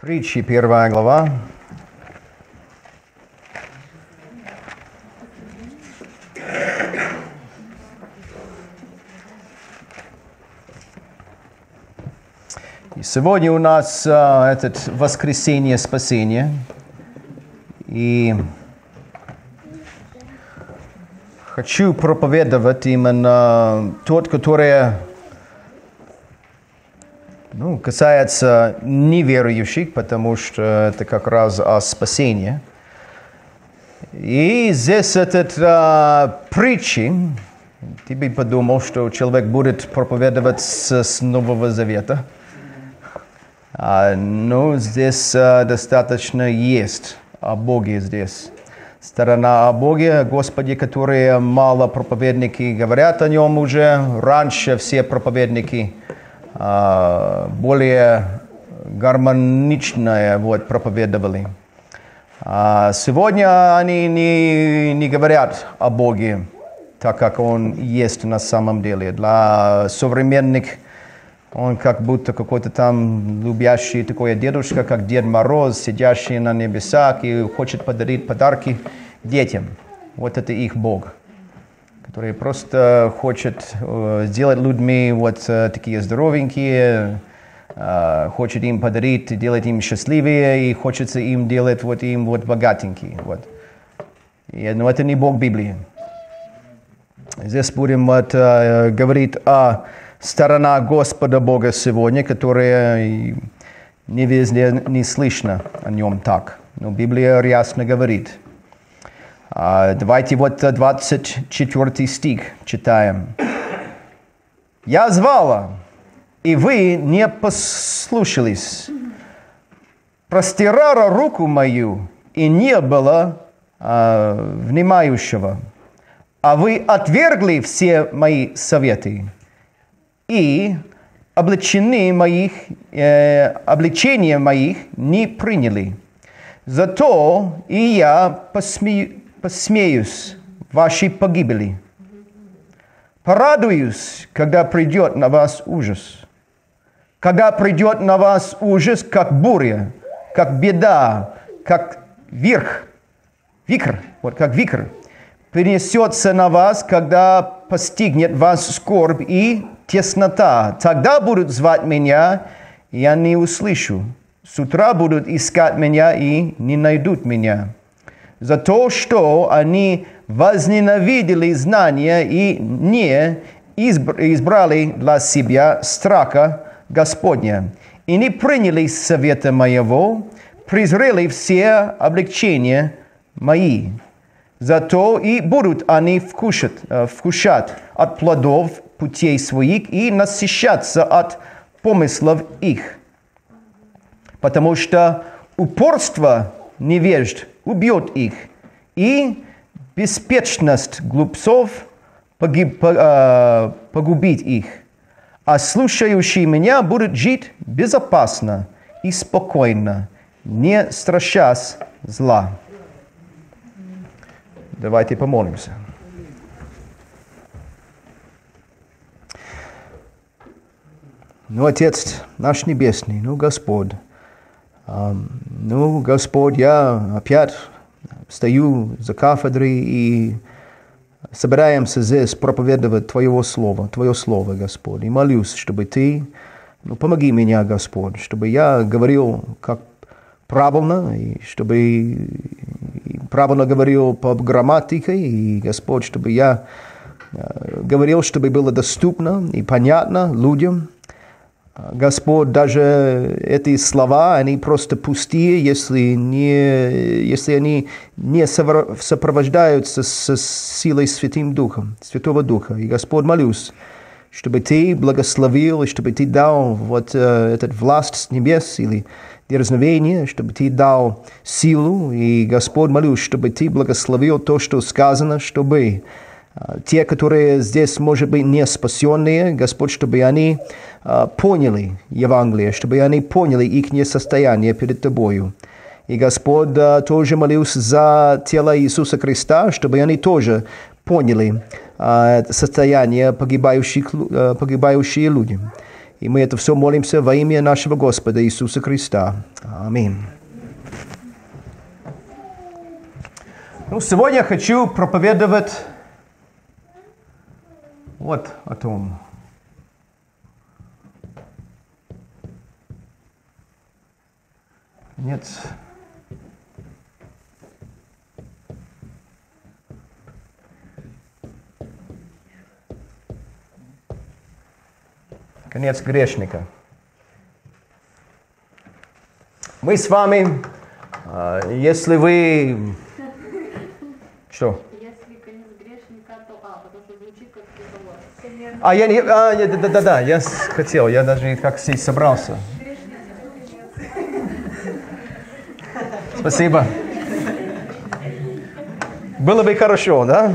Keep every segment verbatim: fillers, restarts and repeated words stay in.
Притчи, первая глава. И сегодня у нас а, этот воскресенье спасения. И хочу проповедовать именно тот, который ну, касается неверующих, потому что это как раз о спасении. И здесь этот а, притчи. Ты бы подумал, что человек будет проповедовать с, с Нового Завета. А, ну, здесь а, достаточно есть о Боге здесь. Сторона о Боге, Господе, которые мало проповедники говорят о Нем уже. Раньше все проповедники а, более гармоничное вот, проповедовали. А сегодня они не, не говорят о Боге, так как Он есть на самом деле. Для современных Он как будто какой-то там любящий такой дедушка, как Дед Мороз, сидящий на небесах и хочет подарить подарки детям. Вот это их Бог, который просто хочет э, сделать людьми вот э, такие здоровенькие, э, хочет им подарить, делать им счастливее, и хочется им делать вот им вот богатенькие. Вот. И, но это не Бог Библии. Здесь будем вот, э, говорить о сторона Господа Бога сегодня, которая не везде не слышно о Нем так. Но Библия ясно говорит. Давайте вот двадцать четвёртый стих читаем. «Я звала, и вы не послушались. Простирала руку мою, и не было а, внимающего. А вы отвергли все мои советы. И обличения моих, э, обличения моих не приняли. Зато и я посме, посмеюсь вашей погибели. Порадуюсь, когда придет на вас ужас. Когда придет на вас ужас, как буря, как беда, как вирх, викр, вот как викр, перенесется на вас, когда постигнет вас скорбь и теснота. Тогда будут звать меня, и я не услышу. С утра будут искать меня и не найдут меня. За то, что они возненавидели знания и не избрали для себя страха Господня, и не приняли совета моего, презрели все облегчения мои. Зато и будут они вкушать, вкушать от плодов путей своих и насыщаться от помыслов их. Потому что упорство невежд убьет их, и беспечность глупцов погиб, погубит их. А слушающие меня будут жить безопасно и спокойно, не страшась зла». Давайте помолимся. Ну, Отец наш Небесный, ну, Господь, эм, ну, Господь, я опять стою за кафедрой и собираемся здесь проповедовать Твоего Слова, Твое Слово, Господь, и молюсь, чтобы Ты, ну, помоги меня, Господь, чтобы я говорил как правильно, и чтобы и правильно говорил по грамматике, и, Господь, чтобы я э, говорил, чтобы было доступно и понятно людям. Господь, даже эти слова, они просто пустые, если, не, если они не сопровождаются с силой Святым Духом, Святого Духа. И, Господь, молюсь, чтобы Ты благословил, и чтобы Ты дал вот э, этот власть с небес или дерзновение, чтобы Ты дал силу. И, Господь, молюсь, чтобы Ты благословил то, что сказано, чтобы э, те, которые здесь, может быть, не спасенные, Господь, чтобы они э, поняли Евангелие, чтобы они поняли их состояние перед Тобою. И, Господь, э, тоже молюсь за тело Иисуса Христа, чтобы они тоже поняли э, состояние погибающих, э, погибающие люди. И мы это все молимся во имя нашего Господа Иисуса Христа. Аминь. Ну, сегодня я хочу проповедовать вот о том. Нет. Конец грешника. Мы с вами, если вы... Что? Если конец грешника, то А, потому что звучит как приговор. А, я не... А, да-да-да, я хотел, я даже как здесь собрался. Спасибо. Было бы хорошо, да?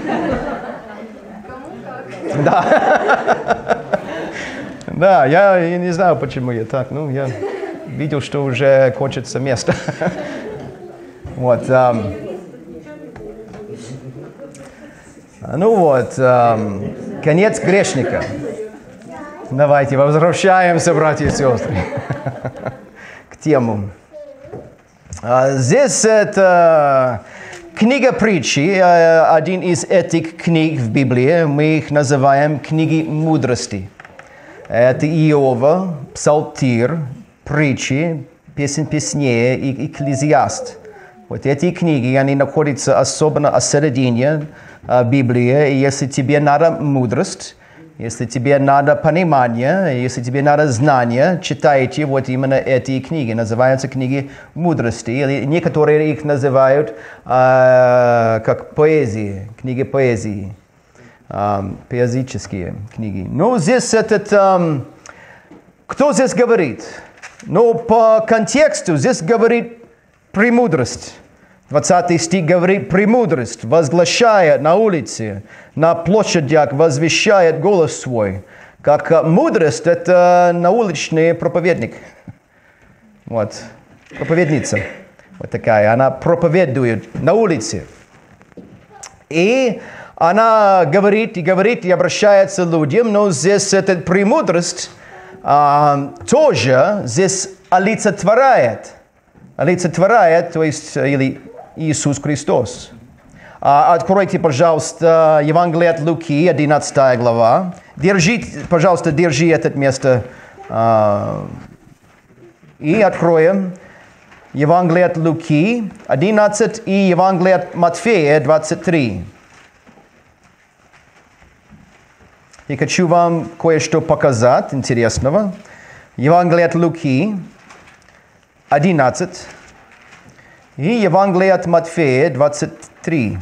Да. Да, я, я не знаю, почему я так. Ну, я видел, что уже кончится место. Вот. Um, ну вот, um, конец грешника. Давайте возвращаемся, братья и сестры, к тему. Uh, здесь это книга притчи, uh, один из этих книг в Библии. Мы их называем книги мудрости. Это Иова, Псалтирь, Притчи, Песнь песней и Экклезиаст. Вот эти книги, они находятся особенно посередине uh, Библии. И если тебе надо мудрость, если тебе надо понимание, если тебе надо знание, читайте вот именно эти книги. Называются книги мудрости. Или некоторые их называют uh, как поэзии, книги поэзии. Um, поэзические книги. Ну, здесь этот... Um, кто здесь говорит? Ну, по контексту здесь говорит премудрость. двадцатый стих говорит премудрость, возглашает на улице, на площадях возвещает голос свой. Как uh, мудрость — это науличный проповедник. Вот, проповедница. Вот такая. Она проповедует на улице. И она говорит и говорит, и обращается к людям, но здесь эта премудрость а, тоже здесь олицетворяет. Олицетворяет, то есть или Иисус Христос. А, откройте, пожалуйста, Евангелие от Луки, одиннадцатая глава. Держите, пожалуйста, держи это место. А, и откроем Евангелие от Луки, одиннадцать, и Евангелие от Матфея, двадцать три. Я хочу вам кое-что показать интересного. Евангелие от Луки, одиннадцать, и Евангелие от Матфея, двадцать три.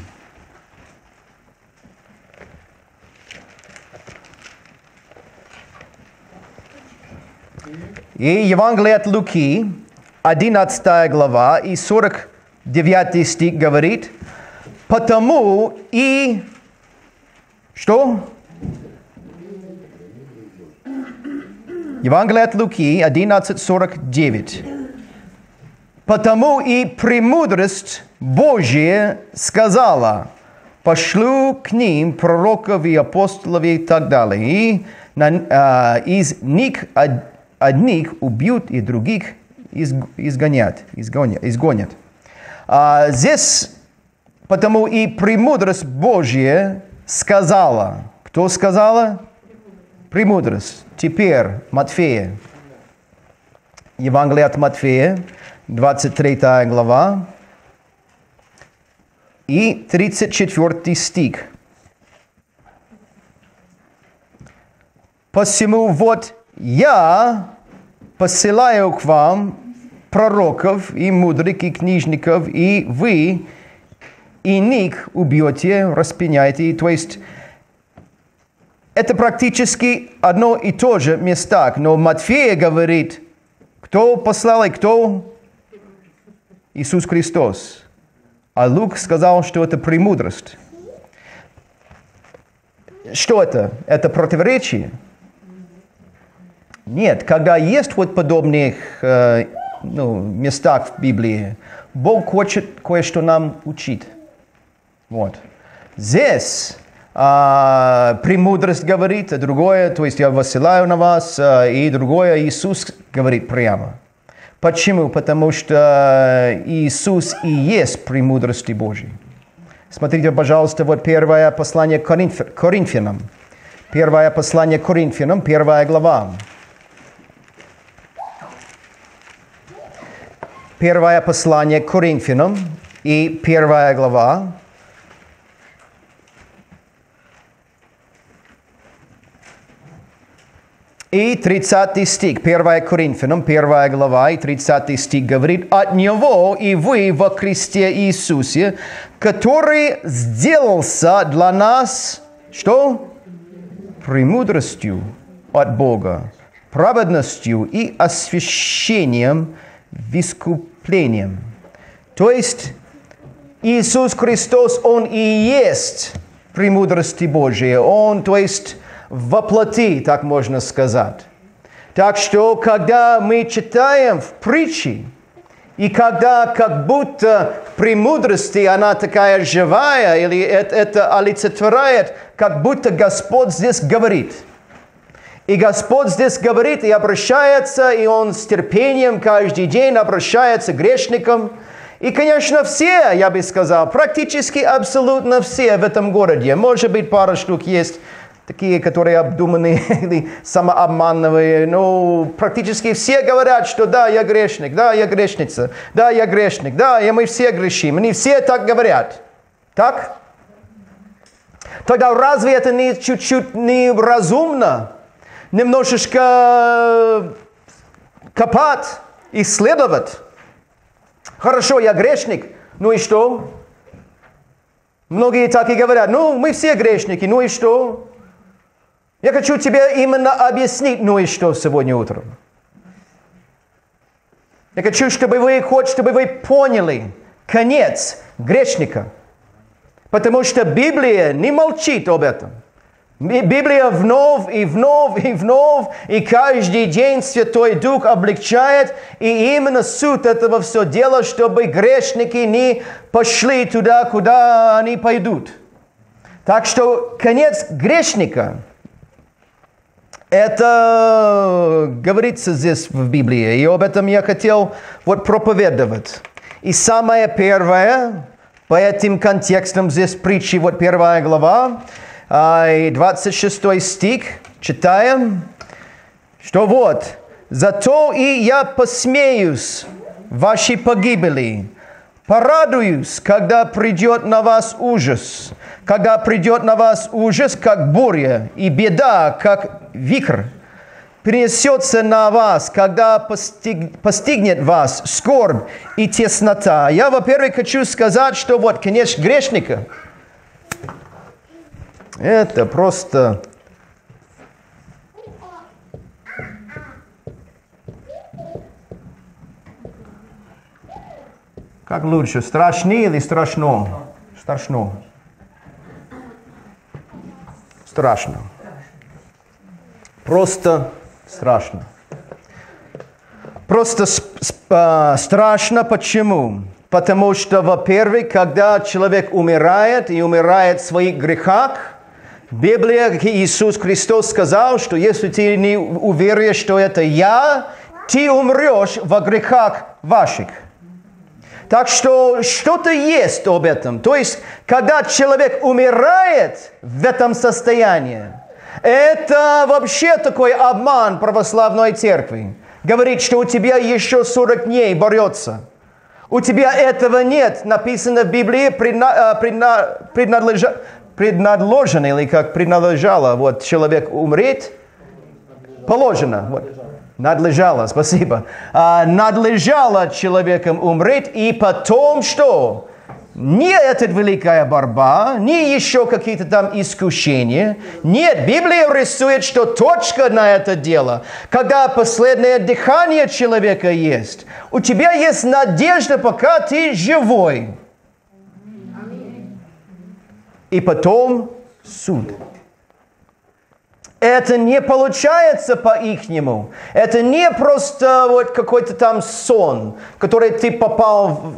И Евангелие от Луки, одиннадцатая глава, и сорок девятый стих говорит: «Потому и...» Что? Евангелие от Луки, одиннадцать сорок девять. «Потому и премудрость Божья сказала: пошлю к ним пророков и апостолов и так далее, и на, а, из них од, одних убьют, и других из, изгонят. изгонят, изгонят. А, здесь «потому и премудрость Божья сказала». Кто сказала? Премудрость. Теперь Матфея. Евангелие от Матфея, двадцать третья глава и тридцать четвёртый стих. «Посему вот я посылаю к вам пророков и мудрых и книжников, и вы и них убьете, распиняете». То есть это практически одно и то же места, но Матфея говорит, кто послал и кто? Иисус Христос. А Лук сказал, что это премудрость. Что это? Это противоречие? Нет, когда есть вот подобных э, ну, местах в Библии, Бог хочет кое-что нам учить. Вот. Здесь а, премудрость говорит, а другое, то есть я высылаю на вас, а, и другое Иисус говорит прямо. Почему? Потому что Иисус и есть премудрости Божьей. Смотрите, пожалуйста, вот первое послание к Коринфянам. Первое послание к Коринфянам, первая глава. Первое послание к Коринфянам и первая глава. И тридцатый стих, первое Коринфянам, первая глава, и тридцатый стих говорит: «От Него и вы во Христе Иисусе, который сделался для нас, что? Премудростью от Бога, праведностью и освящением, искуплением». То есть Иисус Христос, Он и есть премудрости Божьей. Он, то есть, воплоти, так можно сказать. Так что, когда мы читаем в притче, и когда как будто премудрости, она такая живая, или это, это олицетворяет, как будто Господь здесь говорит. И Господь здесь говорит и обращается, и Он с терпением каждый день обращается к грешникам. И, конечно, все, я бы сказал, практически абсолютно все в этом городе. Может быть, пара штук есть, такие, которые обдуманные или самообманные, но практически все говорят, что да, я грешник, да, я грешница, да, я грешник, да, и мы все грешим. Они все так говорят. Так? Тогда разве это не чуть-чуть неразумно? Немножечко копать, исследовать. Хорошо, я грешник, ну и что? Многие так и говорят, ну, мы все грешники, ну и что? Я хочу тебе именно объяснить, ну и что сегодня утром. Я хочу, чтобы вы, хоть, чтобы вы поняли конец грешника. Потому что Библия не молчит об этом. Библия вновь и вновь и вновь, и каждый день Святой Дух облегчает, и именно суть этого все дела, чтобы грешники не пошли туда, куда они пойдут. Так что конец грешника, это говорится здесь в Библии, и об этом я хотел вот проповедовать. И самое первое, по этим контекстам здесь притчи, вот первая глава, и двадцать шестой стих, читаем, что вот, «Зато и я посмеюсь вашей погибели, порадуюсь, когда придет на вас ужас, когда придет на вас ужас, как буря, и беда, как вихрь, перенесется на вас, когда постиг, постигнет вас скорбь и теснота». Я, во-первых, хочу сказать, что вот конец грешника – это просто как лучше, страшнее или страшно? Страшно. Страшно. Просто страшно. Просто э, страшно почему? Потому что, во-первых, когда человек умирает и умирает в своих грехах, Библия, Иисус Христос сказал, что если ты не уверуешь, что это я, ты умрешь во грехах ваших. Так что что-то есть об этом. То есть, когда человек умирает в этом состоянии, это вообще такой обман православной церкви. Говорит, что у тебя еще сорок дней борется. У тебя этого нет. Написано в Библии, предна, предна, преднадлежа, преднадлежено, или как преднадлежало, вот человек умрет, положено. Вот. Надлежало, спасибо. А, надлежало человеком умереть, и потом что? Не эта великая борьба, не еще какие-то там искушения. Нет, Библия рисует, что точка на это дело. Когда последнее дыхание человека есть, у тебя есть надежда, пока ты живой. И потом суд. Это не получается по-ихнему. Это не просто вот какой-то там сон, который ты попал в,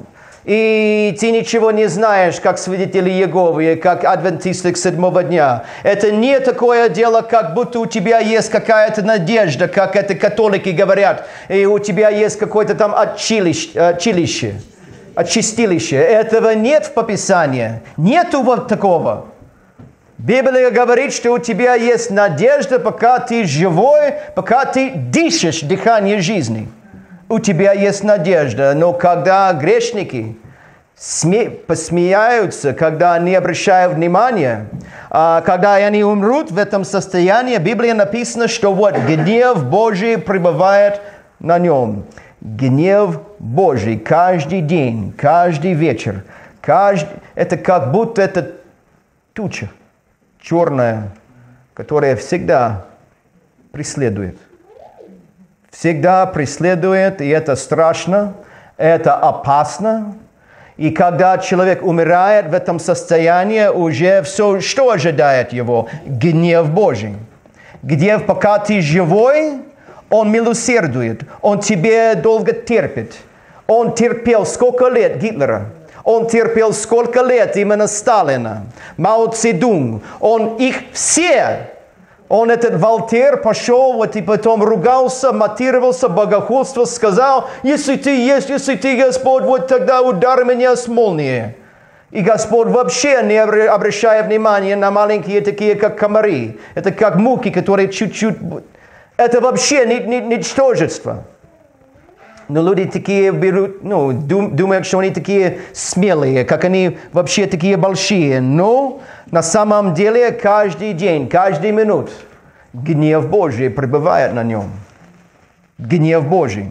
и ты ничего не знаешь, как свидетели Иеговы, как адвентисты седьмого дня. Это не такое дело, как будто у тебя есть какая-то надежда, как это католики говорят, и у тебя есть какое-то там отчилище, очистилище. Этого нет в Пописании. Нету вот такого. Библия говорит, что у тебя есть надежда, пока ты живой, пока ты дышишь дыхание жизни. У тебя есть надежда, но когда грешники сме- посмеяются, когда они обращают внимание, а, когда они умрут в этом состоянии, в Библии написано, что вот гнев Божий пребывает на нем. Гнев Божий каждый день, каждый вечер. Каждый... Это как будто это туча черная, которая всегда преследует. Всегда преследует, и это страшно, это опасно. И когда человек умирает в этом состоянии, уже все, что ожидает его? Гнев Божий. Гнев, пока ты живой, он милосердует, он тебе долго терпит. Он терпел сколько лет Гитлера? Он терпел сколько лет именно Сталина, Мао Цзэдун. Он их все... Он, этот Вольтер, пошел, вот и потом ругался, мотивировался, богохульствовал, сказал, если ты есть, если ты Господь, вот тогда ударь меня с молнией. И Господь вообще не обращает внимания на маленькие такие, как комары. Это как муки, которые чуть-чуть... Это вообще ничтожество. Но люди такие берут, ну, думают, что они такие смелые, как они вообще такие большие. Но на самом деле каждый день, каждый минут гнев Божий пребывает на нем. Гнев Божий.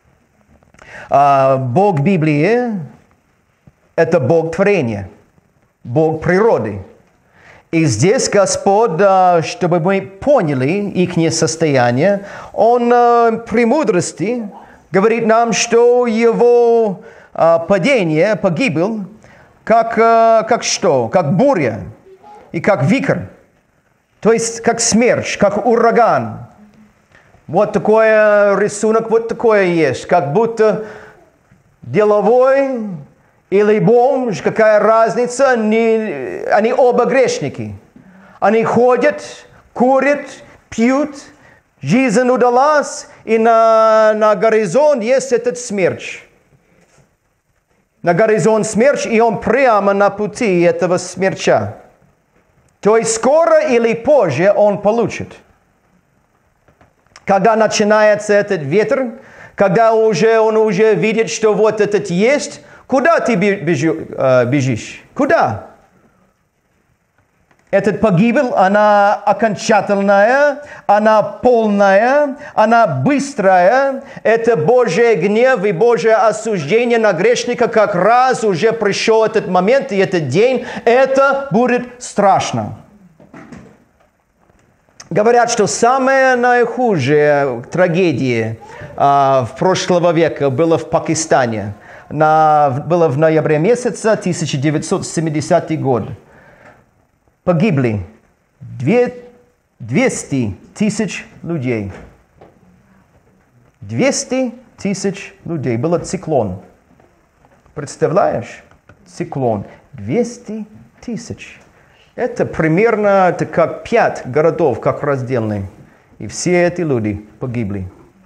А Бог Библии – это Бог творения, Бог природы. И здесь Господь, чтобы мы поняли их состояние, Он при мудрости говорит нам, что его а, падение, погибель, как, а, как что? Как буря и как вихрь. То есть как смерч, как ураган. Вот такой рисунок, вот такое есть. Как будто деловой или бомж, какая разница, они, они оба грешники. Они ходят, курят, пьют. Жизнь удалась, и на, на горизонт есть этот смерч. На горизонт смерч, и он прямо на пути этого смерча. То есть скоро или позже он получит. Когда начинается этот ветер, когда уже он уже видит, что вот этот есть, куда ты бежишь? Куда? Эта погибель, она окончательная, она полная, она быстрая. Это Божий гнев и Божье осуждение на грешника. Как раз уже пришел этот момент и этот день. Это будет страшно. Говорят, что самая наихудшая трагедия а, в прошлого века была в Пакистане. На, было в ноябре месяце тысяча девятьсот семидесятый год. Погибли двести тысяч людей. двести тысяч людей. Был циклон. Представляешь? Циклон. двести тысяч. Это примерно это как пять городов, как раздельные. И все эти люди погибли.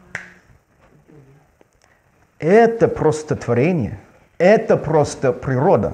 Это просто творение. Это просто природа.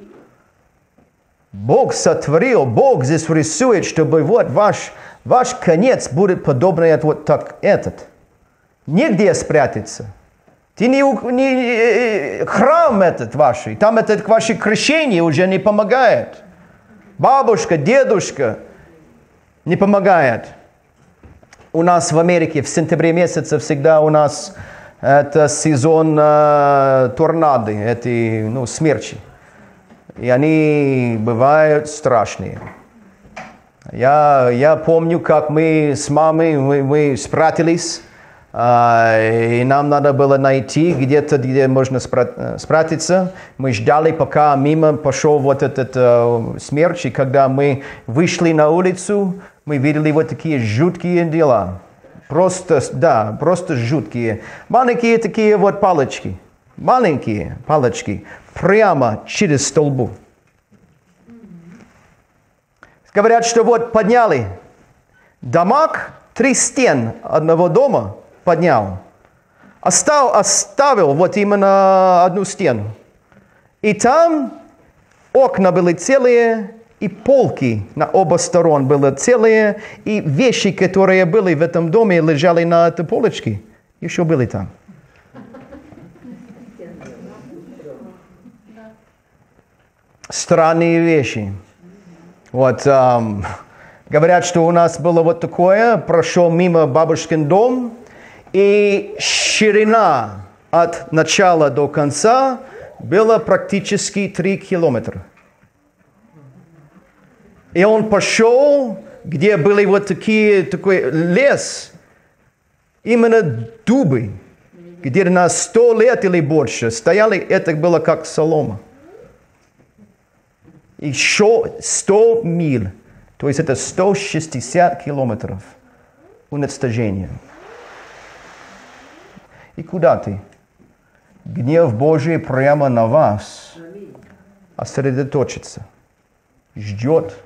Бог сотворил, Бог здесь рисует, чтобы вот ваш, ваш конец будет подобный вот так этот. Негде спрятаться. Ты не, не храм этот ваш, там это ваше крещение уже не помогает. Бабушка, дедушка не помогает. У нас в Америке в сентябре месяце всегда у нас это сезон э, торнадо, эти ну, смерчи. И они бывают страшные. Я, я помню, как мы с мамой мы, мы спрятались, э, и нам надо было найти где-то, где можно спра- спрятаться. Мы ждали, пока мимо пошел вот этот э, смерч, и когда мы вышли на улицу, мы видели вот такие жуткие дела. Просто, да, просто жуткие. Маленькие такие вот палочки. маленькие палочки, прямо через столбу. Говорят, что вот подняли дамаг, три стен одного дома поднял. Остав, оставил вот именно одну стену. И там окна были целые, и полки на оба сторон были целые, и вещи, которые были в этом доме, лежали на этой полочке, еще были там. Странные вещи. Вот, эм, говорят, что у нас было вот такое, прошел мимо бабушкин дом, и ширина от начала до конца была практически три километра. И он пошел, где были вот такие, такой лес, именно дубы, где на сто лет или больше стояли, это было как солома. Еще сто миль, то есть это сто шестьдесят километров уничтожения. И куда ты? Гнев Божий прямо на вас сосредоточится, ждет,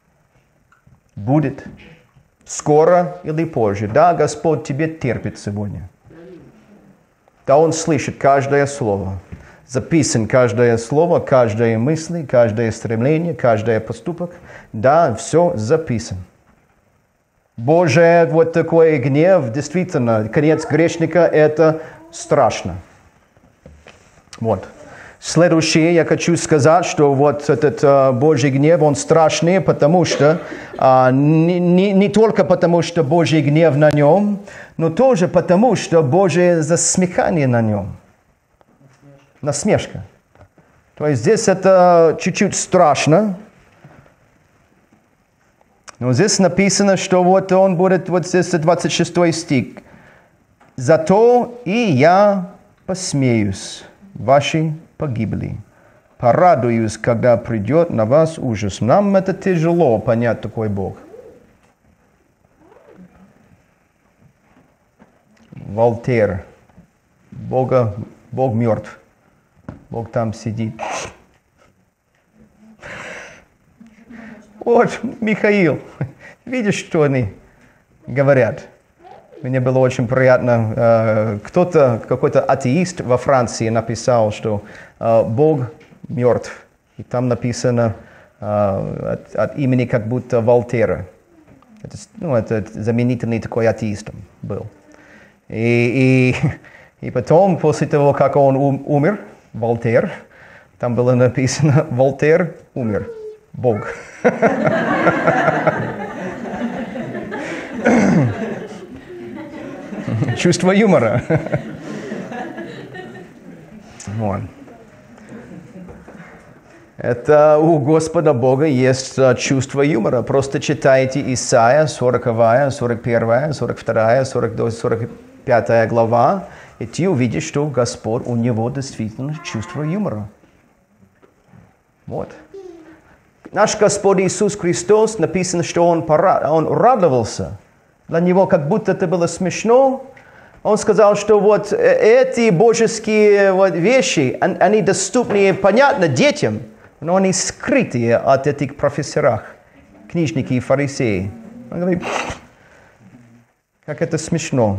будет скоро или позже. Да, Господь тебе терпит сегодня. Да, Он слышит каждое слово. Записан каждое слово, каждая мысль, каждое стремление, каждый поступок. Да, все записано. Божий вот такой гнев, действительно, конец грешника – это страшно. Вот. Следующее, я хочу сказать, что вот этот uh, Божий гнев, он страшный, потому что, uh, не, не, не только потому, что Божий гнев на нем, но тоже потому, что Божие засмехание на нем. Насмешка. То есть здесь это чуть-чуть страшно. Но здесь написано, что вот он будет, вот здесь двадцать шестой стих. «Зато и я посмеюсь, ваши погибли. Порадуюсь, когда придет на вас ужас». Нам это тяжело понять, такой Бог. Вольтер. Бога, Бог мертв. Бог там сидит. Вот, Михаил, видишь, что они говорят? Мне было очень приятно. Э, кто-то, какой-то атеист во Франции написал, что э, Бог мертв. И там написано э, от, от имени как будто Вольтера. Это, ну, это знаменитый такой атеист был. И, и, и потом, после того, как он ум, умер, Вольтер, там было написано «Вольтер умер». Бог. Чувство юмора. Вот. Это у Господа Бога есть чувство юмора. Просто читайте Исайя сороковая, сорок первая, сорок вторая, сорок вторая, сорок пятая глава, и ты увидишь, что Господь, у Него действительно чувство юмора. Вот. Наш Господь Иисус Христос, написано, что Он, пора, он радовался. Для Него как будто это было смешно. Он сказал, что вот эти божеские вот вещи, они доступны и понятны детям, но они скрытые от этих профессоров, книжники и фарисеи. Он говорит, как это смешно.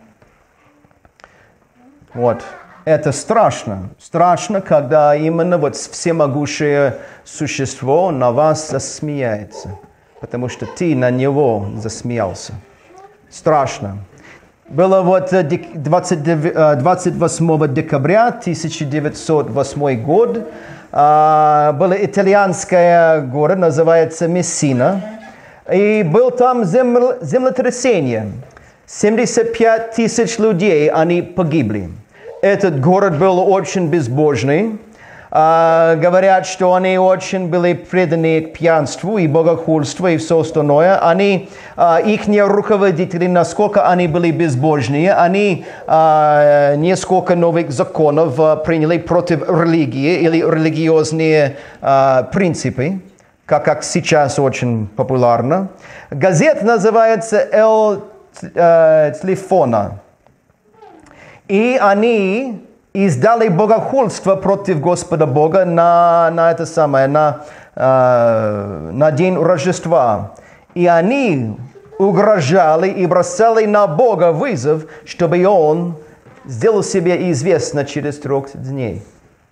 Вот. Это страшно. Страшно, когда именно вот всемогущее существо на вас засмеяется. Потому что ты на него засмеялся. Страшно. Было вот двадцать восьмого декабря тысяча девятьсот восьмой год. Был итальянский город, называется Мессина. И был там землетрясение. семьдесят пять тысяч людей, они погибли. Этот город был очень безбожный. А, говорят, что они очень были преданы к пьянству и богохульству и все остальное. Они, а, их руководители, насколько они были безбожные, они а, несколько новых законов а, приняли против религии или религиозные а, принципы, как, как сейчас очень популярно. Газета называется «Эл Телефона». И они издали богохульство против Господа Бога на, на это самое, на, э, на день Рождества. И они угрожали и бросали на Бога вызов, чтобы Он сделал себе известно через трех дней.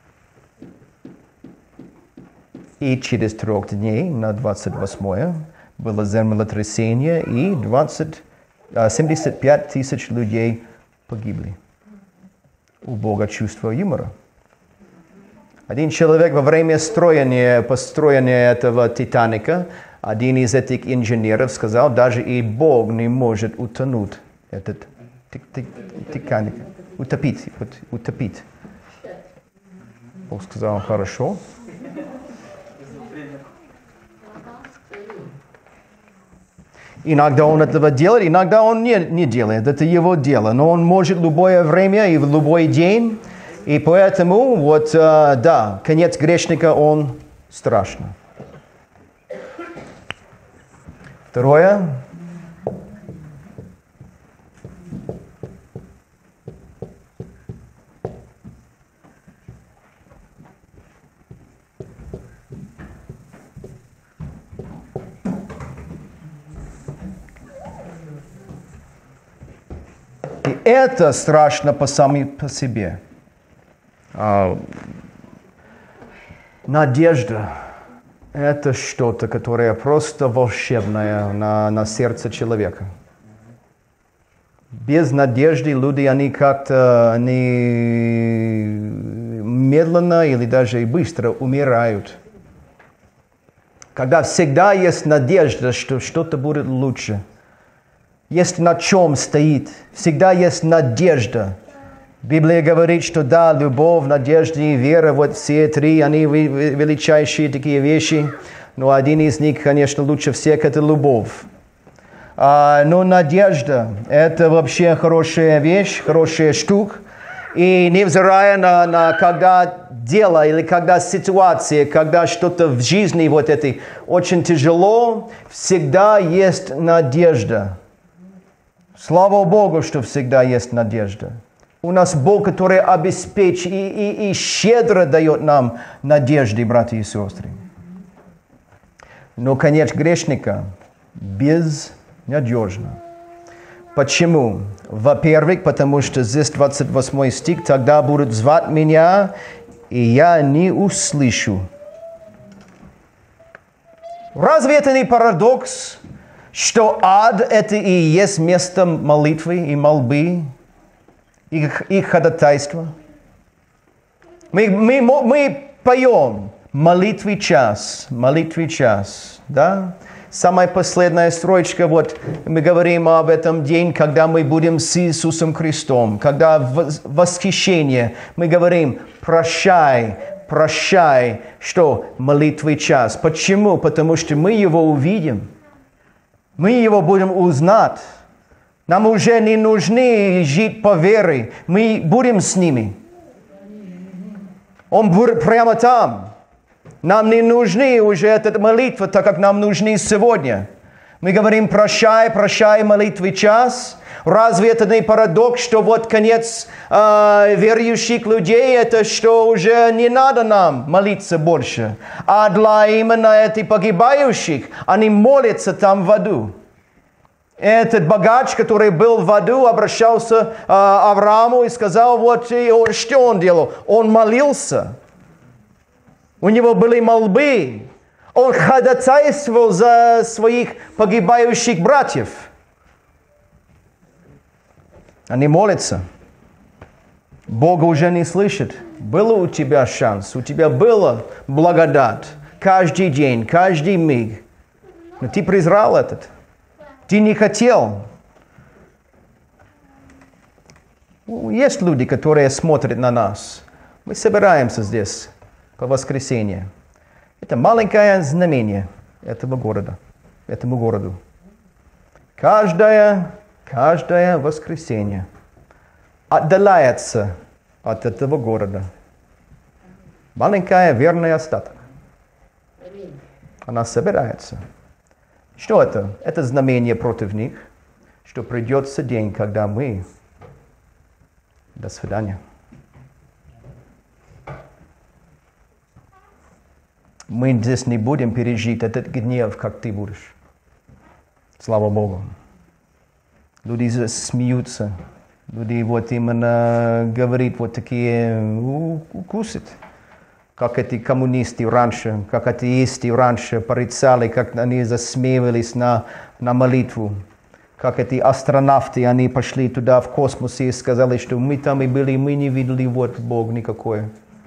И через трех дней, на двадцать восьмое, было землетрясение, и двадцать, семьдесят пять тысяч людей погибли. У Бога чувство юмора. Один человек во время строения, построения этого Титаника, один из этих инженеров сказал, даже и Бог не может утонуть этот Титаник. Утопить, утопить. Бог сказал, хорошо. Иногда он этого делает, иногда он не, не делает. Это его дело. Но он может в любое время и в любой день. И поэтому, вот, э, да, конец грешника, он страшный. Второе. И это страшно по самой по себе. А, надежда – это что-то, которое просто волшебное на, на сердце человека. Без надежды люди, они как-то они медленно или даже быстро умирают. Когда всегда есть надежда, что что-то будет лучше. Есть на чем стоит. Всегда есть надежда. Библия говорит, что да, любовь, надежда и вера, вот все три, они величайшие такие вещи. Но один из них, конечно, лучше всех, это любовь. А, но надежда, это вообще хорошая вещь, хорошая штука. И невзирая на, на когда дело или когда ситуация, когда что-то в жизни вот этой очень тяжело, всегда есть надежда. Слава Богу, что всегда есть надежда. У нас Бог, который обеспечит и, и, и щедро дает нам надежды, братья и сестры. Но конец грешника безнадежно. Почему? Во-первых, потому что здесь двадцать восьмой стих, тогда будут звать меня, и я не услышу. Разве это не парадокс? Что ад – это и есть место молитвы и мольбы, их, их ходатайства. Мы, мы, мы поем молитвы час, молитвы час, да? Самая последняя строчка, вот мы говорим об этом день, когда мы будем с Иисусом Христом, когда в восхищение мы говорим «прощай, прощай», что молитвы час. Почему? Потому что мы Его увидим. Мы Его будем узнать. Нам уже не нужно жить по вере. Мы будем с ними. Он будет прямо там. Нам не нужны уже эта молитва, так как нам нужны сегодня. Мы говорим «прощай, прощай, молитвы час». Разве это не парадокс, что вот конец э, верующих людей, это что уже не надо нам молиться больше, а для именно этих погибающих, они молятся там в аду. Этот богач, который был в аду, обращался э, к Аврааму и сказал, вот что он делал. Он молился. У него были мольбы. Он ходатайствовал за своих погибающих братьев. Они молятся. Бог уже не слышит. Был у тебя шанс, у тебя была благодать. Каждый день, каждый миг. Но ты презрал этот. Ты не хотел. Есть люди, которые смотрят на нас. Мы собираемся здесь по воскресенье. Это маленькое знамение этого города, этому городу. Каждое Каждое воскресенье отдаляется от этого города. Маленькая верный остаток. Она собирается. Что это? Это знамение против них, что придется день, когда мы... До свидания. мы здесь не будем пережить этот гнев, как ты будешь. Слава Богу. Люди смеются. Люди вот именно говорят вот такие укусят. Как эти коммунисты раньше, как атеисты раньше порицали, как они засмеивались на, на молитву. Как эти астронавты, они пошли туда в космос и сказали, что мы там и были, мы не видели вот Бог никакой.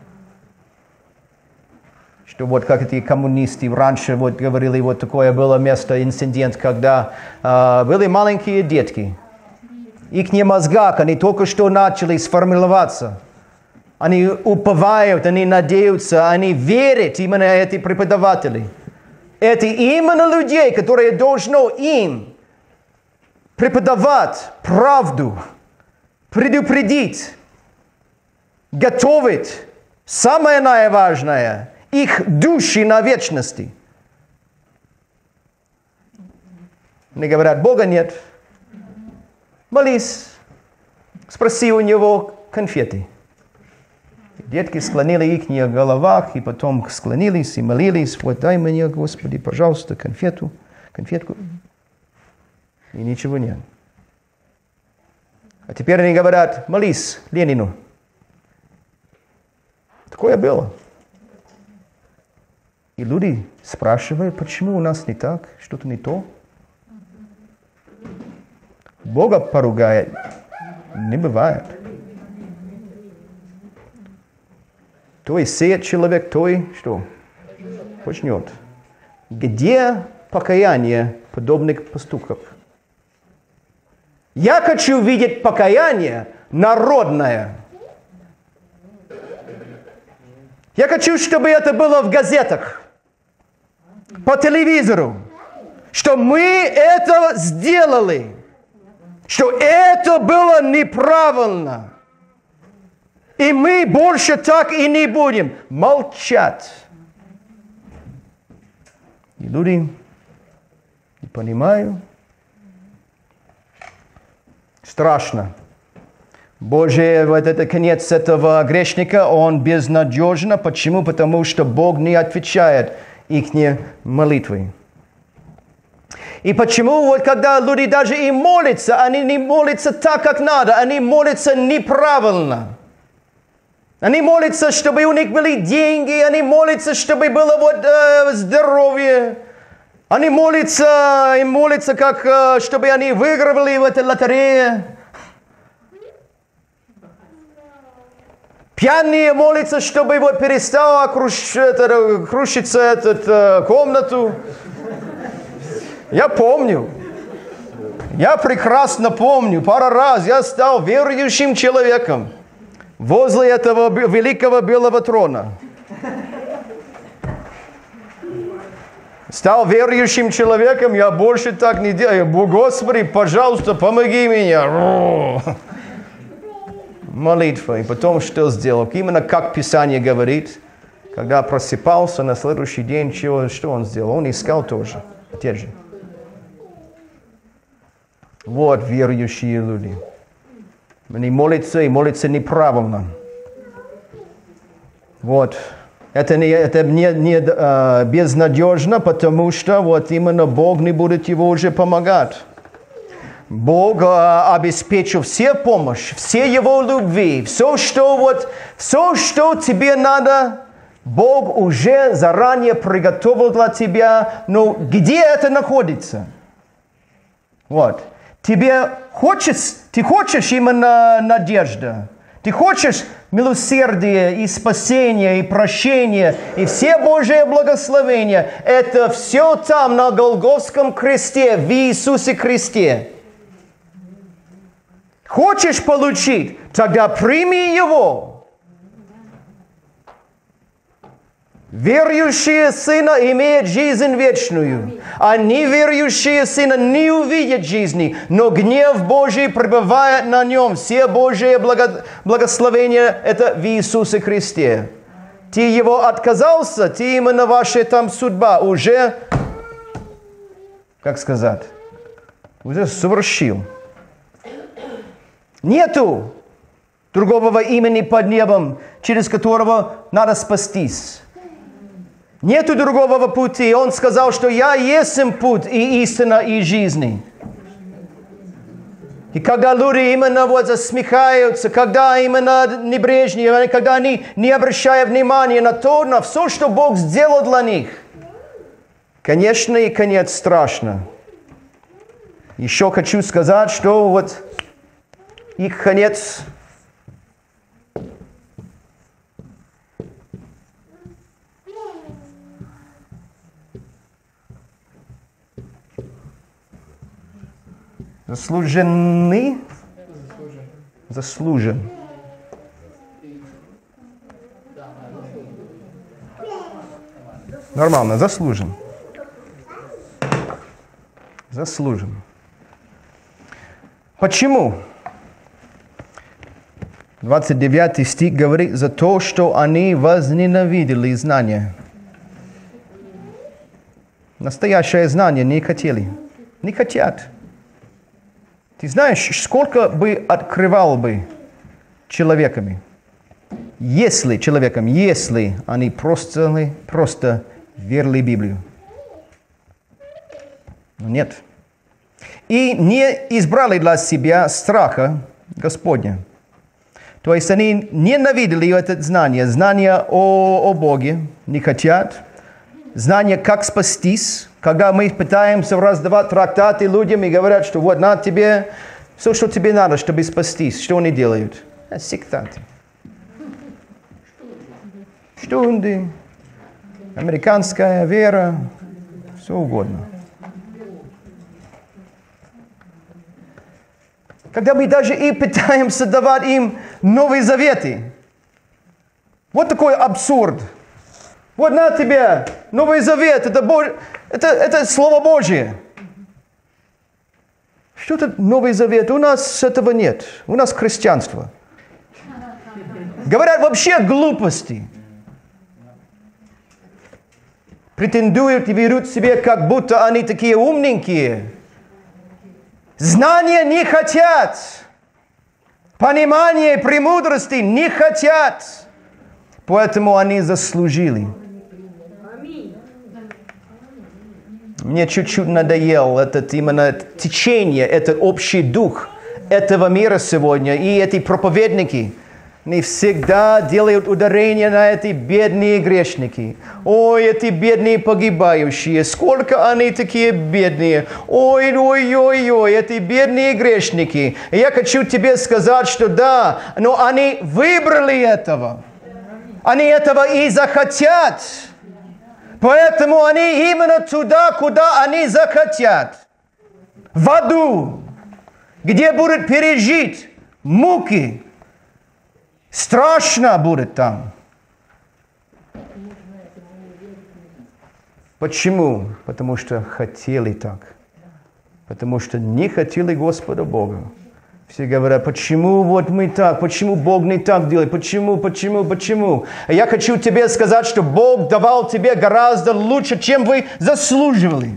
Что вот как эти коммунисты раньше вот говорили, вот такое было место, инцидент, когда э, были маленькие детки. Их мозгах, они только что начали сформироваться. Они уповают, они надеются, они верят именно эти преподаватели. Это именно людей, которые должны им преподавать правду, предупредить, готовить. Самое наиважное – их души на вечности. Они говорят, Бога нет. Молись, спроси у него конфеты. Детки склонили их на головах, и потом склонились и молились. Вот дай мне, Господи, пожалуйста, конфету, конфетку. И ничего нет. А теперь они говорят, молись Ленину. Такое было. И люди спрашивают, почему у нас не так, что-то не то. Бога поругает не бывает. То есть сеет человек, то и что? Почнет. Где покаяние подобных поступков? Я хочу видеть покаяние народное. Я хочу, чтобы это было в газетах, по телевизору, что мы это сделали, что это было неправильно. И мы больше так и не будем молчать. И люди не понимают. Страшно. Божий, вот это конец этого грешника, он безнадежен. Почему? Потому что Бог не отвечает их молитвы. И почему, вот когда люди даже и молятся, они не молятся так, как надо, они молятся неправильно. Они молятся, чтобы у них были деньги, они молятся, чтобы было вот, э, здоровье. Они молятся и молятся, как, э, чтобы они выигрывали в этой лотерее. Пьяные молятся, чтобы вот перестала круш, это, крушиться эту комнату. Я помню. Я прекрасно помню. Пару раз я стал верующим человеком возле этого великого белого трона. Стал верующим человеком, я больше так не делаю. Господи, пожалуйста, помоги меня. Молитва. И потом что сделал? Именно как Писание говорит, когда просыпался на следующий день, что, что он сделал? Он искал тоже. Те же. Вот верующие люди. Они молятся и молятся неправильно. Вот. Это не, это не, не uh, безнадежно, потому что вот именно Бог не будет его уже помогать. Бог uh, обеспечил все помощь, все его любви, все что, вот, все, что тебе надо, Бог уже заранее приготовил для тебя. Но где это находится? Вот. Тебе хочется, ты хочешь именно надежда. Ты хочешь милосердие и спасение, и прощение, и все Божие благословения. Это все там, на Голгофском кресте, в Иисусе Христе. Хочешь получить? Тогда прими Его. Верующие Сына имеют жизнь вечную, а неверующие Сына не увидят жизни, но гнев Божий пребывает на нем. Все Божие благо... благословения – это в Иисусе Христе. Ты его отказался, ты именно ваша там судьба уже, как сказать, уже совершил. Нету другого имени под небом, через которого надо спастись. Нету другого пути. Он сказал, что я есть путь и истина и жизнь. И когда люди именно вот засмехаются, когда именно небрежнее, когда они не обращают внимания на то, на все, что Бог сделал для них, конечно, и конец страшно. Еще хочу сказать, что вот их конец заслуженный, заслужен. Нормально, заслужен. Заслужен. Почему? двадцать девятый стих говорит, за то, что они возненавидели знания. Настоящее знание не хотели. Не хотят. Ты знаешь, сколько бы открывал бы человеками, если человеком, если они просто, просто верили в Библию. Но нет. И не избрали для себя страха Господня. То есть они ненавидели это знание, знание о, о Боге, не хотят. Знание, как спастись. Когда мы пытаемся раздавать трактаты людям и говорят, что вот на тебе все, что тебе надо, чтобы спастись. Что они делают? Сектанты. Штунды. Американская вера. Все угодно. Когда мы даже и пытаемся давать им Новые Заветы. Вот такой абсурд. Вот на тебе Новый Завет, это, Бож... это, это Слово Божье. Что это Новый Завет? У нас этого нет. У нас христианство. Говорят вообще глупости. Претендуют и берут себе, как будто они такие умненькие. Знания не хотят. Понимания и премудрости не хотят. Поэтому они заслужили. Мне чуть-чуть надоел этот именно течение, этот общий дух этого мира сегодня. И эти проповедники не всегда делают ударение на эти бедные грешники. Ой, эти бедные погибающие. Сколько они такие бедные. Ой, ой, ой, ой, эти бедные грешники. И я хочу тебе сказать, что да, но они выбрали этого. Они этого и захотят. Поэтому они именно туда, куда они захотят. В аду, где будут пережить муки. Страшно будет там. Почему? Потому что хотели так. Потому что не хотели Господа Бога. Все говорят, почему вот мы так, почему Бог не так делает, почему, почему, почему. А я хочу тебе сказать, что Бог давал тебе гораздо лучше, чем вы заслуживали.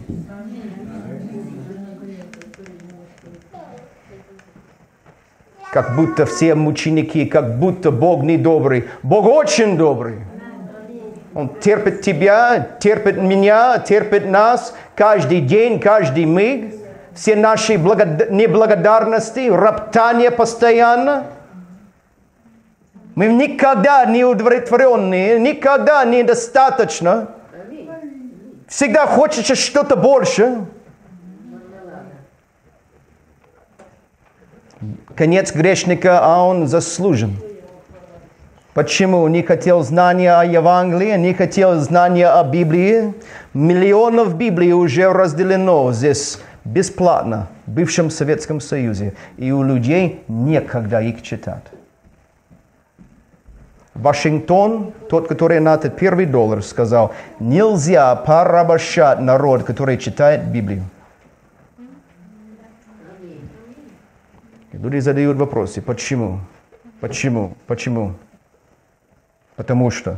Как будто все мученики, как будто Бог не добрый. Бог очень добрый. Он терпит тебя, терпит меня, терпит нас каждый день, каждый миг. Все наши благод... неблагодарности, роптание постоянно. Мы никогда не удовлетворенные, никогда недостаточно. Всегда хочется что-то больше. Конец грешника, а он заслужен. Почему? Не хотел знания о Евангелии, не хотел знания о Библии. Миллионов Библии уже разделено здесь бесплатно в бывшем Советском Союзе. И у людей некогда их читать. Вашингтон, тот, который на этот первый доллар, сказал, нельзя порабощать народ, который читает Библию. И люди задают вопросы, почему? Почему? Почему? Потому что.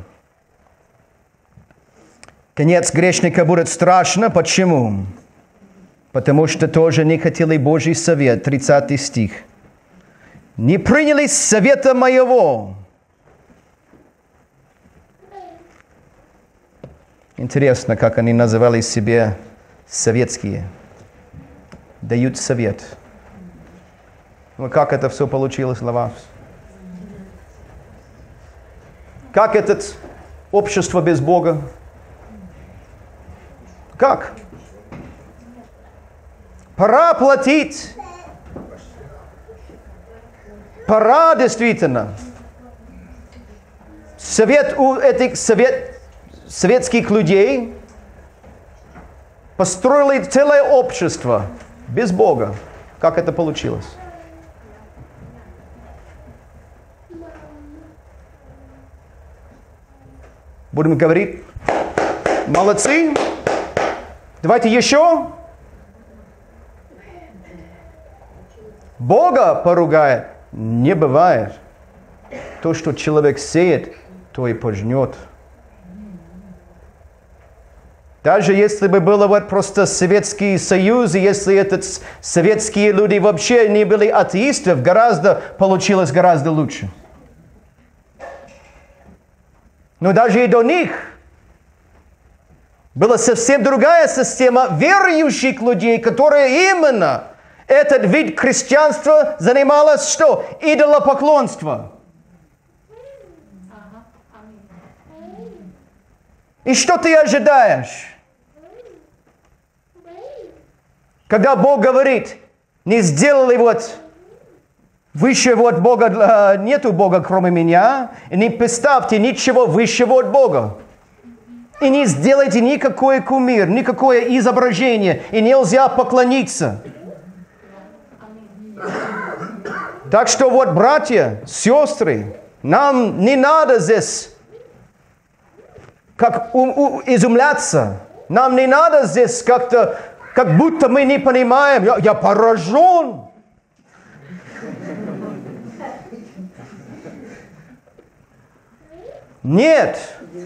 Конец грешника будет страшно. Почему? Потому что тоже не хотели Божий совет. тридцатый стих. Не приняли совета моего. И Интересно, как они называли себя советские. Дают совет. Ну, как это все получилось для вас? Как это общество без Бога? Как? Пора платить. Пора действительно. Совет у этих совет, советских людей построили целое общество без Бога. Как это получилось? Будем говорить, молодцы, давайте еще. Бога поругает не бывает. То, что человек сеет, то и пожнет. Даже если бы было вот просто Советский Союз, и если этот, советские люди вообще не были атеистов, гораздо, получилось гораздо лучше. Но даже и до них была совсем другая система верующих людей, которые именно этот вид христианства занималась что? Идолопоклонство. И что ты ожидаешь? Когда Бог говорит, не сделали вот выше вот Бога, нету Бога кроме меня, и не поставьте ничего высшего от Бога. И не сделайте никакой кумир, никакое изображение, и нельзя поклониться. Так что вот, братья, сестры, нам не надо здесь как у, у, изумляться. Нам не надо здесь как-то, как будто мы не понимаем. Я, я поражен. Нет.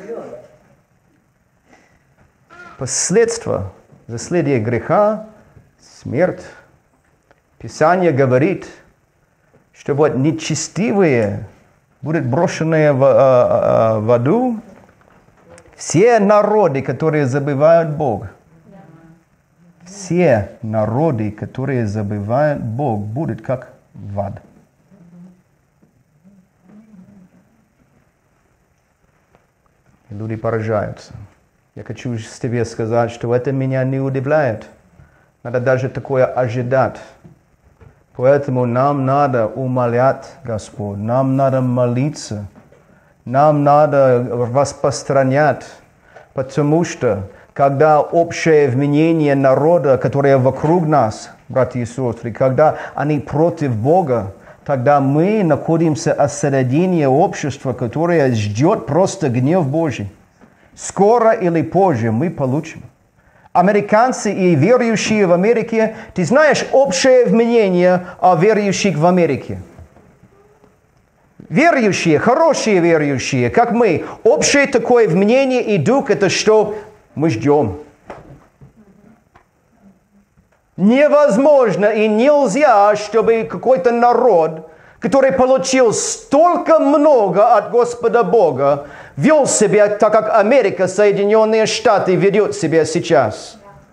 Последствия, наследие греха, смерть. Писание говорит, что вот нечестивые будут брошены в, в, в аду. Все народы, которые забывают Бога, все народы, которые забывают Бога, будут как в ад. Люди поражаются. Я хочу тебе сказать, что это меня не удивляет. Надо даже такое ожидать. Поэтому нам надо умолять Господь, нам надо молиться, нам надо распространять, потому что когда общее мнение народа, которое вокруг нас, братья и сестры, когда они против Бога, тогда мы находимся осередине общества, которое ждет просто гнев Божий. Скоро или позже мы получим. Американцы и верующие в Америке, ты знаешь общее мнение о верующих в Америке. Верующие, хорошие верующие, как мы, общее такое мнение и дух, это что мы ждем. Невозможно и нельзя, чтобы какой-то народ, который получил столько много от Господа Бога, вел себя так, как Америка, Соединенные Штаты ведут себя сейчас.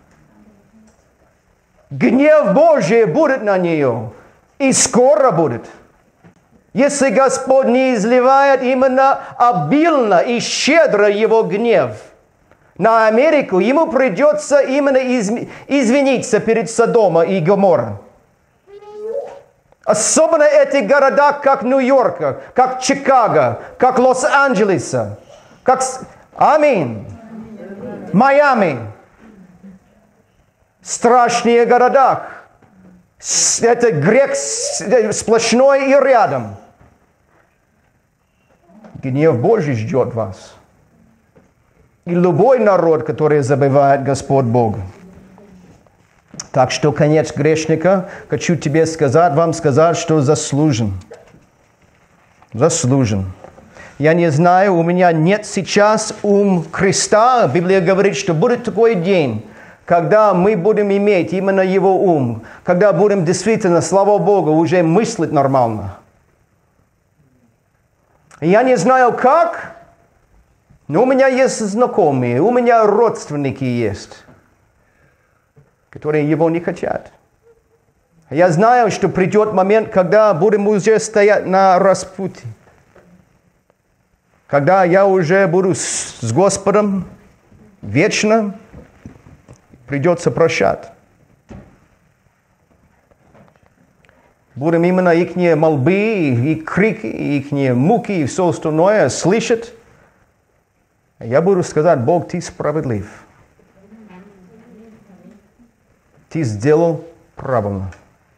Гнев Божий будет на нее, и скоро будет. Если Господь не изливает именно обильно и щедро его гнев на Америку, ему придется именно извиниться перед Содома и Гоморра. Особенно эти города, как Нью-Йорк, как Чикаго, как Лос-Анджелеса, как... Аминь. Майами. Страшные города. Это грех сплошной и рядом. Гнев Божий ждет вас. И любой народ, который забывает Господь Бога. Так что конец грешника, хочу тебе сказать, вам сказать, что заслужен. Заслужен. Я не знаю, у меня нет сейчас ум Христа. Библия говорит, что будет такой день, когда мы будем иметь именно его ум, когда будем действительно, слава Богу, уже мыслить нормально. Я не знаю как, Но у меня есть знакомые, у меня родственники есть, которые его не хотят. Я знаю, что придет момент, когда будем уже стоять на распутье. Когда я уже буду с, с Господом вечно, придется прощать. Будем именно их мольбы, их крики, их муки и все остальное слышать. Я буду сказать: Бог, ты справедлив. Ты сделал правильно.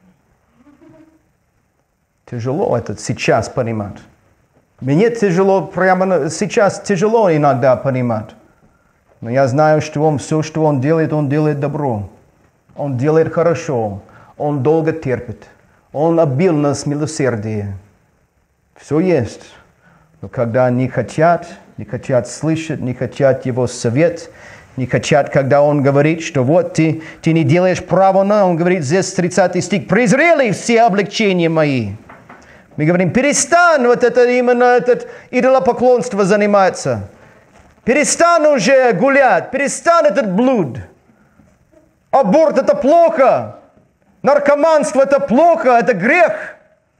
Тяжело это сейчас понимать. Мне тяжело, прямо сейчас тяжело иногда понимать. Но я знаю, что он, все, что он делает, он делает добро. Он делает хорошо. Он долго терпит. Он обильно с милосердием. Все есть. Но когда они хотят, не хотят слышать, не хотят его совет, не хотят, когда он говорит, что вот ты, ты не делаешь правильно, он говорит здесь тридцатый стих: презрели все облегчения мои. Мы говорим: перестань вот это именно этот идолопоклонство заниматься. Перестань уже гулять, перестань этот блуд. Аборт это плохо. Наркоманство это плохо, это грех.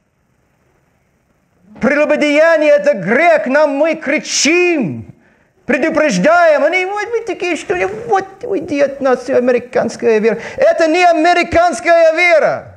Прелюбодеяние это грех. Нам мы кричим, предупреждаем. Они вот вы такие, что вот уйди от нас, американская вера. Это не американская вера.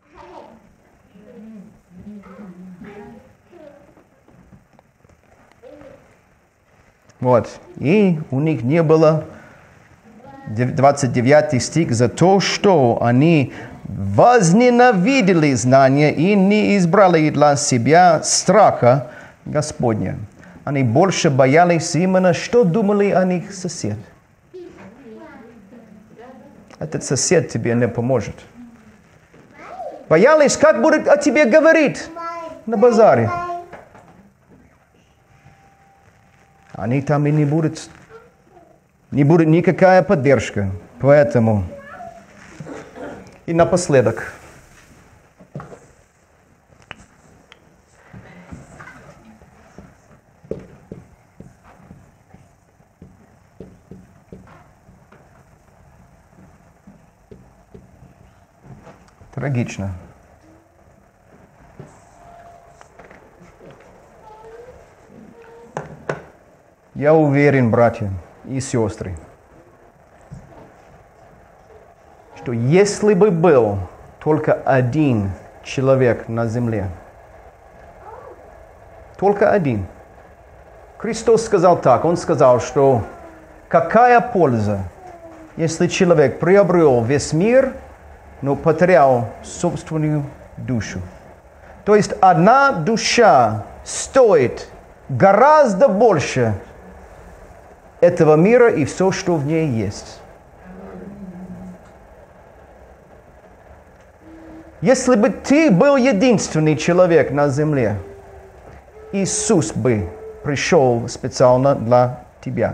Вот. И у них не было, двадцать девятый стих, за то, что они возненавидели знания и не избрали для себя страха Господня. Они больше боялись именно, что думали о них сосед. Этот сосед тебе не поможет. Боялись, как будет о тебе говорить на базаре. Они там и не будут, не будет никакая поддержка. Поэтому и напоследок. Трагично. Я уверен, братья и сестры, что если бы был только один человек на земле, только один, Христос сказал так, Он сказал, что какая польза, если человек приобрел весь мир, но потерял собственную душу. То есть одна душа стоит гораздо больше этого мира и все, что в ней есть. Если бы ты был единственный человек на земле, Иисус бы пришел специально для тебя.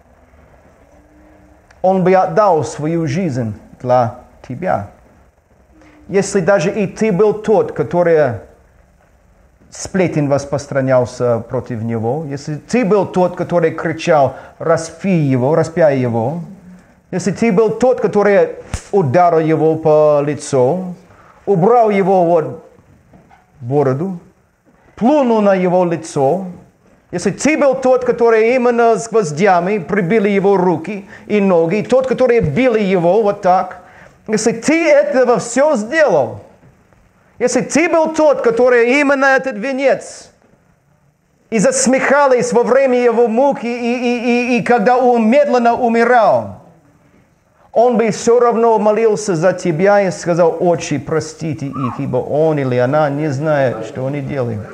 Он бы отдал свою жизнь для тебя. Если даже и ты был тот, который сплетен распространялся против него, если ты был тот, который кричал «распи его, распяй его», если ты был тот, который ударил его по лицу, убрал его вот бороду, плюнул на его лицо, если ты был тот, который именно с гвоздями прибили его руки и ноги, тот, который бил его вот так, если ты этого все сделал, если ты был тот, который именно этот венец, и засмехались во время его муки, и, и, и, и когда он медленно умирал, он бы все равно молился за тебя и сказал: «Отче, простите их, ибо он или она не знает, что они делают».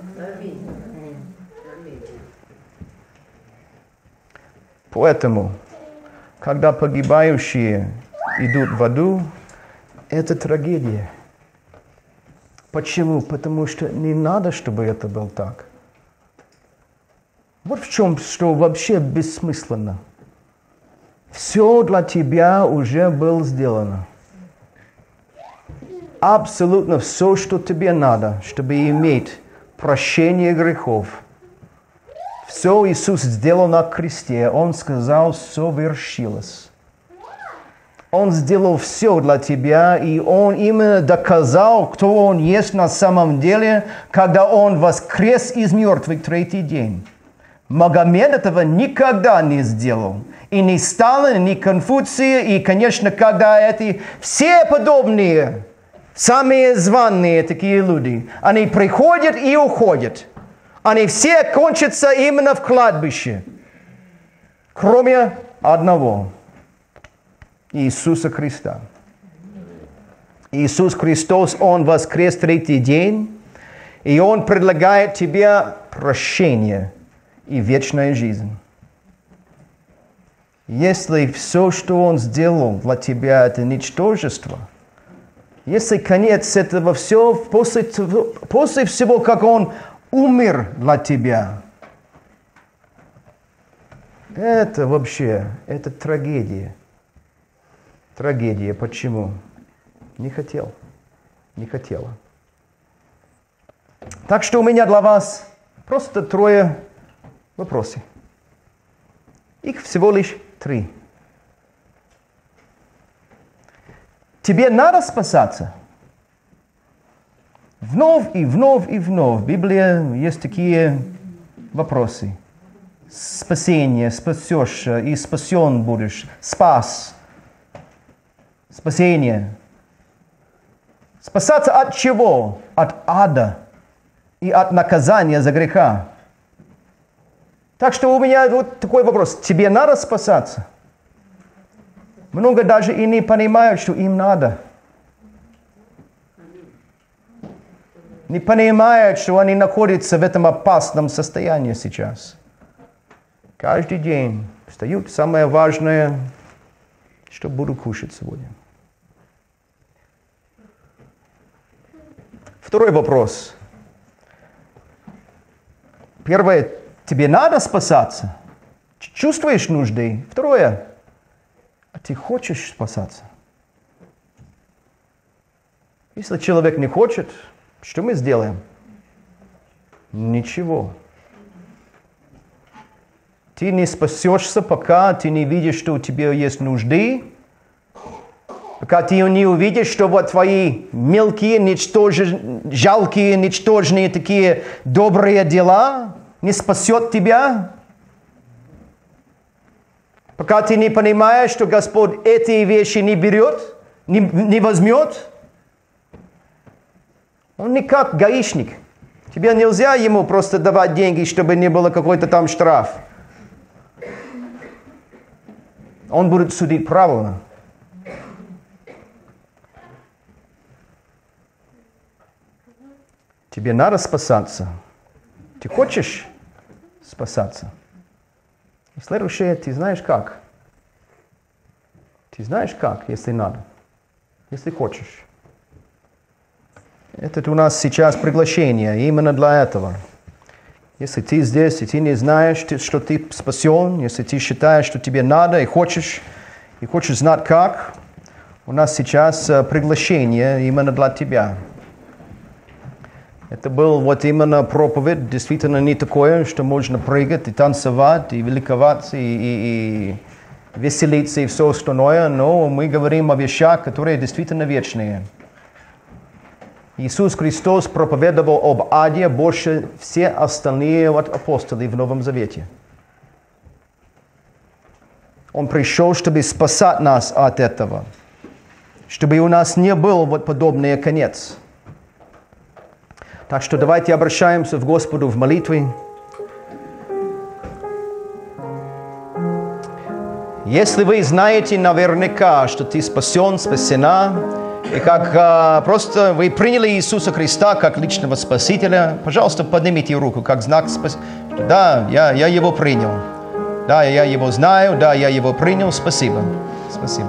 Поэтому, когда погибающие идут в аду, это трагедия. Почему? Потому что не надо, чтобы это было так. Вот в чем, что вообще бессмысленно. Все для тебя уже было сделано. Абсолютно все, что тебе надо, чтобы иметь прощение грехов. Все Иисус сделал на кресте. Он сказал, совершилось. Он сделал все для тебя, и Он именно доказал, кто Он есть на самом деле, когда Он воскрес из мертвых третий день. Магомед этого никогда не сделал. И ни Сталин, ни Конфуция, и, конечно, когда эти все подобные, самые званые такие люди, они приходят и уходят. Они все кончатся именно в кладбище, кроме одного. Иисуса Христа. Иисус Христос, Он воскрес третий день, и Он предлагает тебе прощение и вечная жизнь. Если все, что Он сделал для тебя, это ничтожество, если конец этого всего, после, после всего, как Он умер для тебя, это вообще, это трагедия. Трагедия. Почему? Не хотел. Не хотела. Так что у меня для вас просто трое вопросов. Их всего лишь три. Тебе надо спасаться? Вновь и вновь и вновь в Библии есть такие вопросы. Спасение, спасешь и спасен будешь. Спас. Спасение. Спасаться от чего? От ада и от наказания за греха. Так что у меня вот такой вопрос. Тебе надо спасаться? Много даже и не понимают, что им надо. Не понимают, что они находятся в этом опасном состоянии сейчас. Каждый день встают. Самое важное, что буду кушать сегодня. Второй вопрос. Первое, тебе надо спасаться? Чувствуешь нужды? Второе, а ты хочешь спасаться? Если человек не хочет, что мы сделаем? Ничего. Ты не спасешься, пока ты не видишь, что у тебя есть нужды, пока ты не увидишь, что вот твои мелкие, ничтожные, жалкие, ничтожные такие добрые дела не спасет тебя. Пока ты не понимаешь, что Господь эти вещи не берет, не, не возьмет. Он не как гаишник. Тебе нельзя ему просто давать деньги, чтобы не было какой-то там штраф. Он будет судить правильно. Тебе надо спасаться. Ты хочешь спасаться? И следующее, ты знаешь как? Ты знаешь как, если надо, если хочешь. Это у нас сейчас приглашение именно для этого. Если ты здесь, и ты не знаешь, что ты спасен, если ты считаешь, что тебе надо и хочешь, и хочешь знать как, у нас сейчас приглашение именно для тебя. Это был вот именно проповедь, действительно не такое, что можно прыгать и танцевать, и великоваться, и, и, и веселиться, и все остальное, но мы говорим о вещах, которые действительно вечные. Иисус Христос проповедовал об аде больше все остальные вот апостолы в Новом Завете. Он пришел, чтобы спасать нас от этого, чтобы у нас не был вот подобный конец. Так что давайте обращаемся к Господу в молитве. Если вы знаете наверняка, что ты спасен, спасена, и как а, просто вы приняли Иисуса Христа как личного Спасителя, пожалуйста, поднимите руку, как знак спасения. Да, я, я Его принял. Да, я Его знаю, да, я Его принял. Спасибо. Спасибо.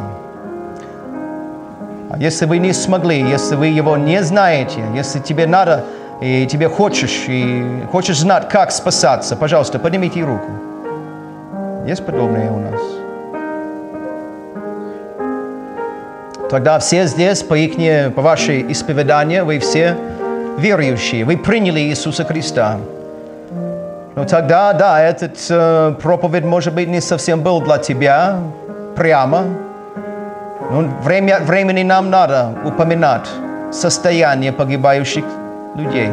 А если вы не смогли, если вы Его не знаете, если тебе надо, и тебе хочешь, и хочешь знать, как спасаться, пожалуйста, поднимите руку. Есть подобные у нас? Тогда все здесь, по, их, по вашей исповеданию, вы все верующие, вы приняли Иисуса Христа. Но тогда, да, этот э, проповедь, может быть, не совсем был для тебя прямо. Но время, времени нам надо упоминать состояние погибающих людей,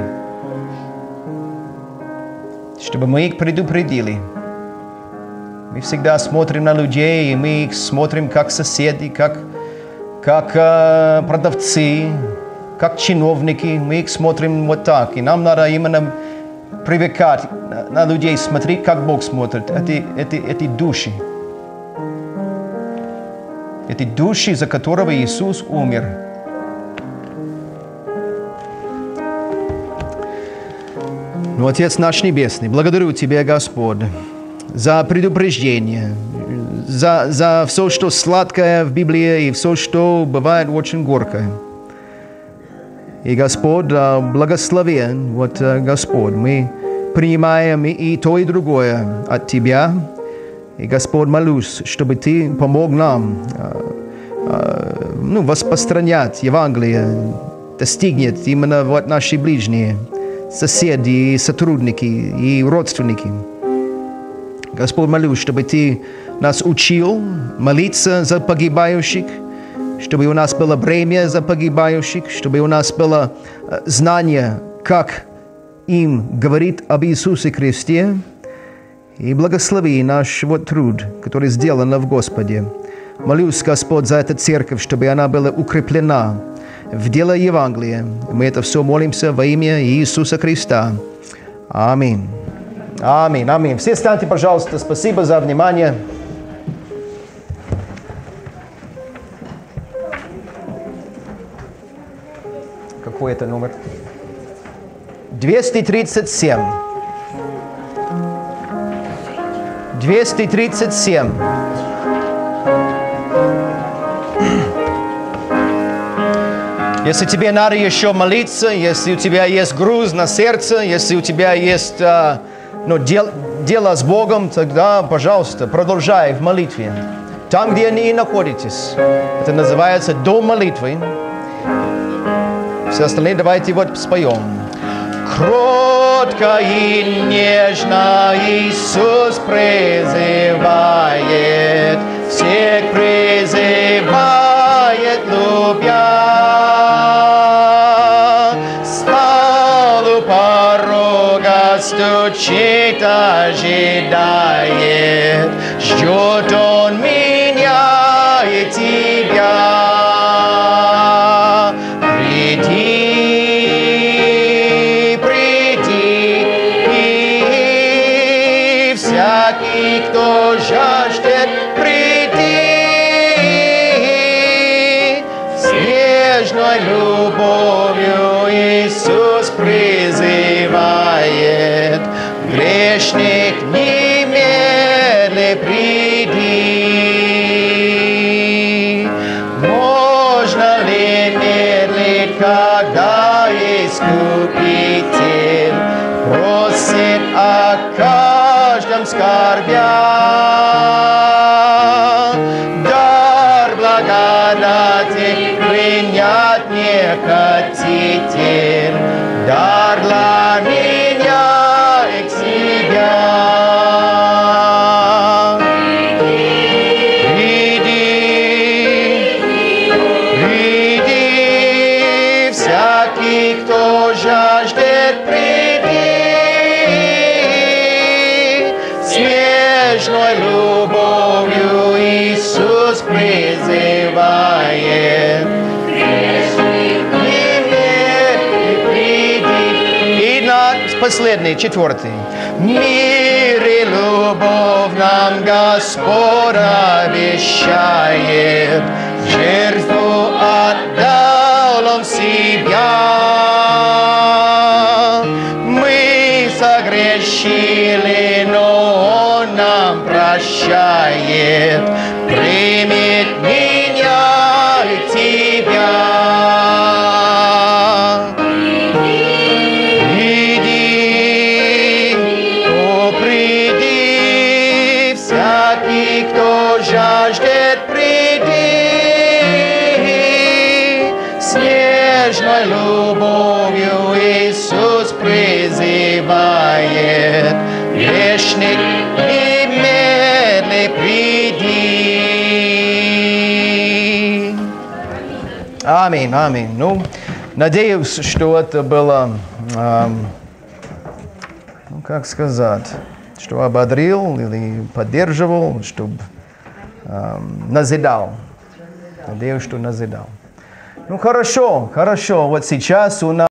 чтобы мы их предупредили. Мы всегда смотрим на людей, и мы их смотрим как соседи, как, как э, продавцы, как чиновники. Мы их смотрим вот так. И нам надо именно привыкать на, на людей, смотреть, как Бог смотрит. Эти, эти, эти души. Эти души, за которого Иисус умер. Ну, Отец наш Небесный, благодарю Тебя, Господь, за предупреждение, за, за все, что сладкое в Библии, и все, что бывает очень горькое. И, Господь, благословен, вот, Господь, мы принимаем и то, и другое от Тебя. И, Господь, молюсь, чтобы Ты помог нам ну, распространять Евангелие, достигнет именно вот наши ближние, соседи, сотрудники и родственники. Господь, молюсь, чтобы Ты нас учил молиться за погибающих, чтобы у нас было время за погибающих, чтобы у нас было знание, как им говорит об Иисусе Христе. И благослови наш вот труд, который сделан в Господе. Молюсь, Господь, за эту церковь, чтобы она была укреплена в дело Евангелия. Мы это все молимся во имя Иисуса Христа. Аминь. Аминь. Аминь. Все станьте, пожалуйста. Спасибо за внимание. Какой это номер? двести тридцать семь. двести тридцать семь. Если тебе надо еще молиться, если у тебя есть груз на сердце, если у тебя есть а, ну, дел, дело с Богом, тогда, пожалуйста, продолжай в молитве. Там, где вы находитесь. Это называется дом молитвы. Все остальные давайте вот споем. Кротко и нежно Иисус призывает, всех призывает, любя. Стал у порога, стучит, ожидает, ждет Он меня и тебя. Кто жаждет прийти, с нежной любовью Иисус призывает, грешник, немедли приди. Можно ли медлить, когда Искупитель просит о каждом скорбя? Дар благодати принять не хотите, дар для меня и к себе. Приди, приди, всякий, кто жаждет, нежной любовью Иисус призывает. Грешник, немедли приди. И на последний, четвертый. Мир и любовь нам Господь обещает, жертву отдал Он себя. Мы согрешили, но нам прощает, примет меня и тебя. Приди, о, приди, всякий, кто жаждет, приди, с нежной любовью Иисус призывает. Аминь, аминь. Ну, надеюсь, что это было, эм, ну, как сказать, что ободрил или поддерживал, чтобы эм, назидал. Надеюсь, что назидал. Ну, хорошо, хорошо. Вот сейчас у нас